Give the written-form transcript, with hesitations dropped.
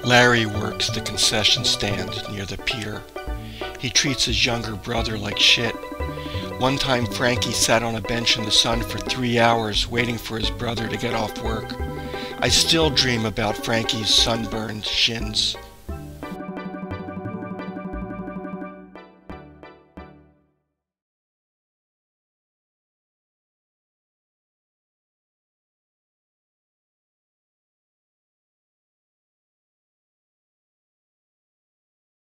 Larry works the concession stand near the pier. He treats his younger brother like shit. One time Frankie sat on a bench in the sun for 3 hours waiting for his brother to get off work. I still dream about Frankie's sunburned shins.